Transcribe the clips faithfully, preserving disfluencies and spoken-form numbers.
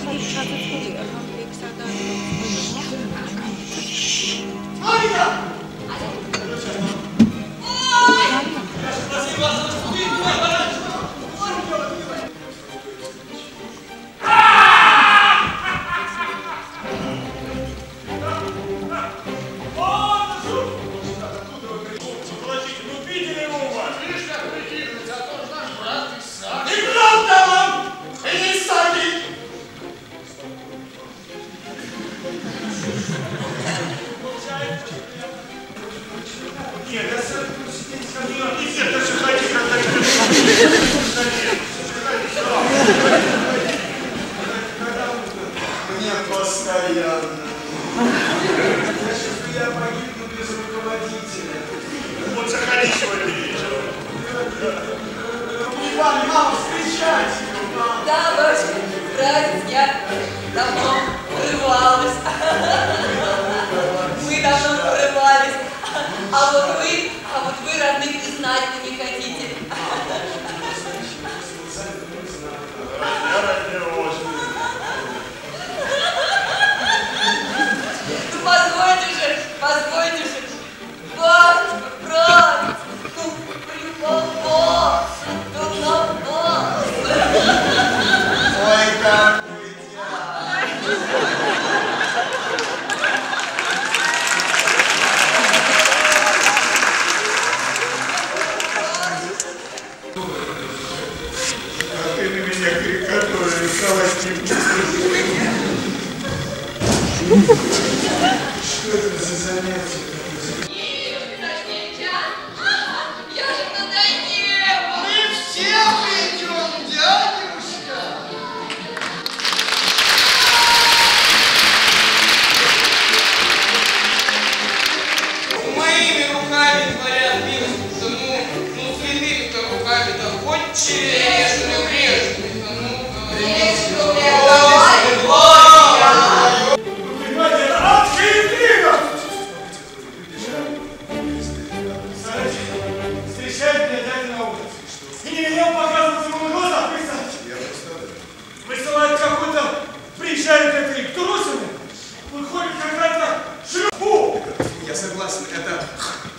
Мне постоянно. Значит, я погибну без руководителя. Вот заходи сегодня вечером. Иван, мама, встречайте его, мама. Да, дочка, братец, я давно порывалась. Мы давно порывались. А вот вы, а вот вы родных и знать-то не хотите. Я роднёвый. Ну позвольте же, позвольте же. Батюшка, братец, ну полюбовался, ну на вас. Ой, как А ты на меня карикатуры рисовать не будешь. что это за занятие? Я же надоела. Мы все придем, дядюшка. Моими руками творят милость, ну, ну, святыми-то руками-то хоть черешню режь-то, ну, Понимаете, это адская интрига! Встречает меня дядя на улице. И не велел показывать ему глаза, представьте. Высылает какой-то, приезжает этой трусами, выходит какая-то шлюпу. Я согласен, это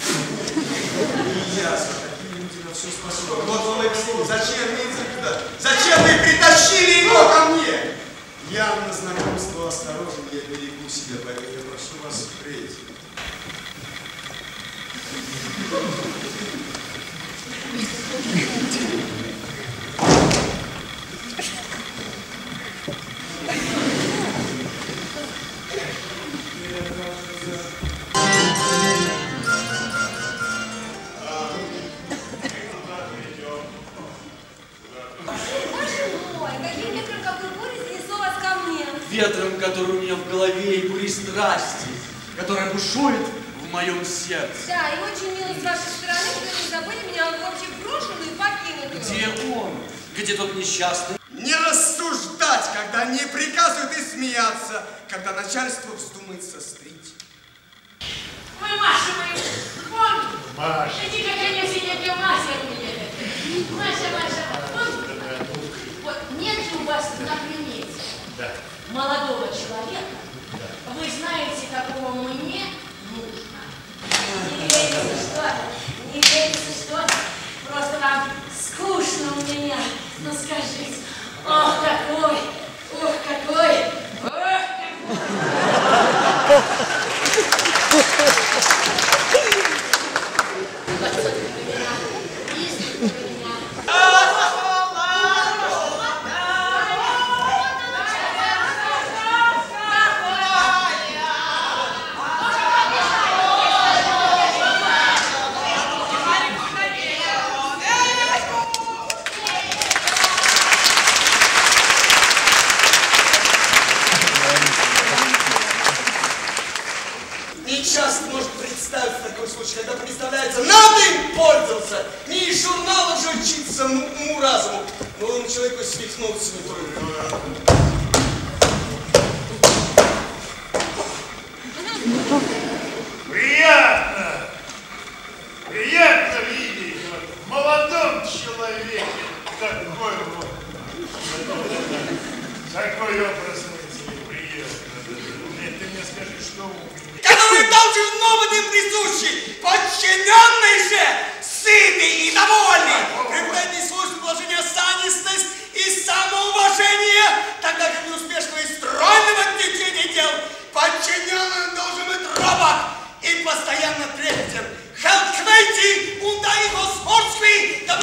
не ясно. Такие люди на все способны. Вот он и все. Зачем мне это? Зачем вы притащили его ко мне? Я на знакомство осторожен, я берегу себя, поэтому я прошу вас впредь. Ветром, который у меня в голове, и бурей страсти, которая бушует в моем сердце. Да, и очень мило с вашей стороны, что вы не забыли меня вообще брошенную и покинутую. Где он? Где тот несчастный? Не рассуждать, когда не приказывают, и смеяться, когда начальство вздумает сострить. Ой, Маша, мою, помни? Маша. Иди, как они все некие Маша мне. Маша, Маша, помни? Вот нет ли у вас на примете Да. молодого человека, да. Вы знаете, какого мне нужно. Не верится, что не верится, что просто вам скучно у меня. Ну скажите, ох, какой, ох, какой, ох, Часто может представиться такой случай, когда представляется, надо им пользоваться, не из журнала же учиться уму-разуму. Молодому человеку свихнуться не только. Приятно! Приятно видеть вот, в молодом человеке такой вот Какой образ мысли приятно. Ты мне скажи, что вы... Который должно быть им присущи, подчиненный же, сытый и довольный, приобретает свойство положения осанистость и самоуважение, тогда как неуспешного и стройного течения дел подчиненным должен быть робот и постоянно трепетен. Хелквейти, ундай господский, да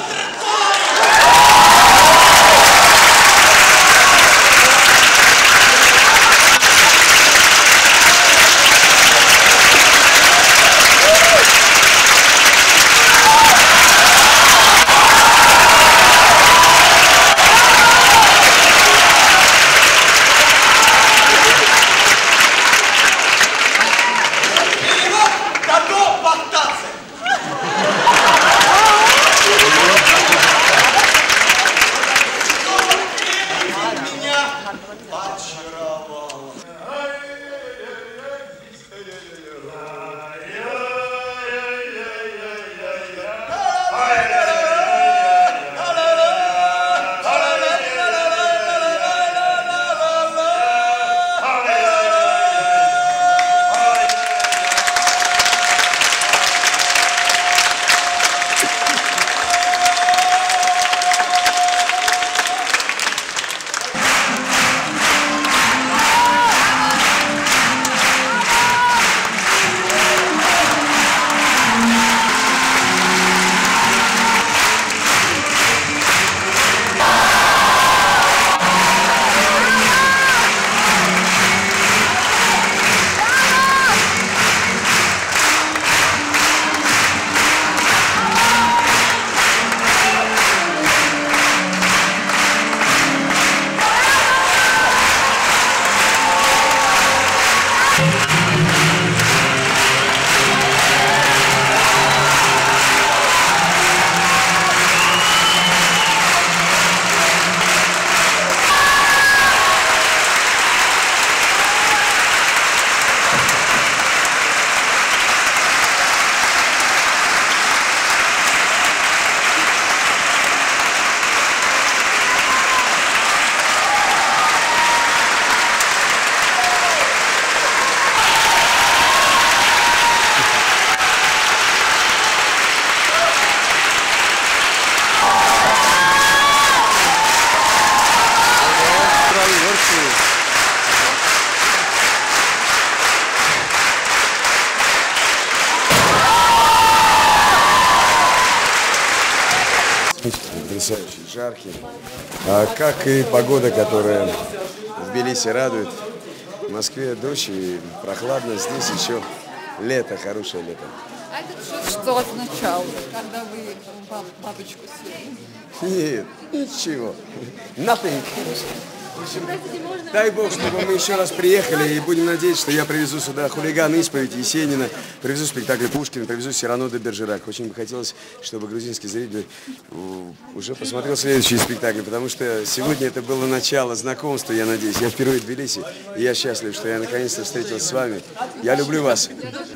Потрясающий, жаркий. А как и погода, которая в Тбилиси радует. В Москве дождь и прохладно. Здесь еще лето, хорошее лето. А это что означало, когда вы бабочку съели? Нет, ничего. Nothing. Дай Бог, чтобы мы еще раз приехали, и будем надеяться, что я привезу сюда хулигана, исповедь Есенина, привезу спектакль Пушкина, привезу Сирану де Бержерак. Очень бы хотелось, чтобы грузинский зритель уже посмотрел следующий спектакль, потому что сегодня это было начало знакомства, я надеюсь. Я впервые в Тбилиси, и я счастлив, что я наконец-то встретился с вами. Я люблю вас.